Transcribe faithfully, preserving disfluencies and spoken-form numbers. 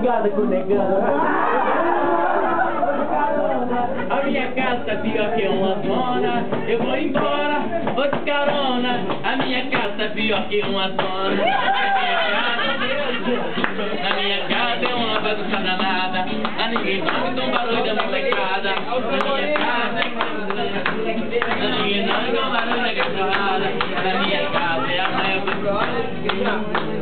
madrugada com o negão. A minha casa tá pior que uma zona. Eu vou embora, vou de carona. A minha casa tá pior que uma zona. Na minha casa é uma bagunça danada. A ninguém dorme, então barulho da molecada. Na minha casa a ninguém dorme, então barulho da cachorrada. Na minha casa é a maior bagunça.